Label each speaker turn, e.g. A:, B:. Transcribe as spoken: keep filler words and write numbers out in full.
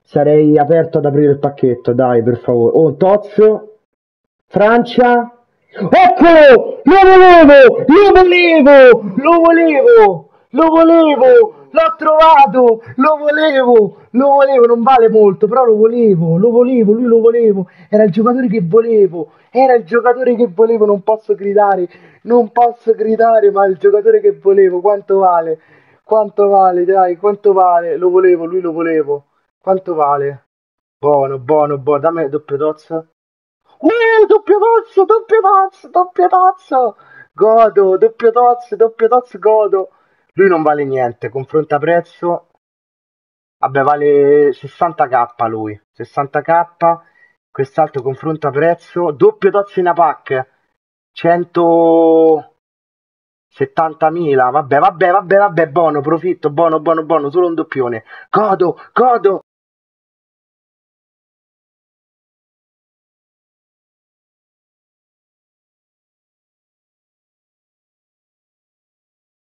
A: sarei aperto ad aprire il pacchetto, dai, per favore. Oh, Tozzo, Francia. Eccolo! Lo volevo! Lo volevo! Lo volevo! Lo volevo! L'ho trovato! Lo volevo! Lo volevo! Non vale molto, però lo volevo! Lo volevo! Lui lo volevo! Era il giocatore che volevo! Era il giocatore che volevo! Non posso gridare! Non posso gridare, ma è il giocatore che volevo! Quanto vale? Quanto vale? Dai, quanto vale? Lo volevo, lui lo volevo! Quanto vale? Buono, buono, buono! Dammi doppio tozzo! Uh, doppio tozzo, doppio tozzo, doppio tozzo! Godo, doppio tozzo, doppio tozzo, godo. Lui non vale niente, confronta prezzo. Vabbè, vale sessanta k lui. sessanta k. Quest'altro confronta prezzo. Doppio tozzo in a pack. centosettantamila. Vabbè, vabbè, vabbè, vabbè, buono, profitto, buono, buono, buono. Solo un doppione. Godo, godo.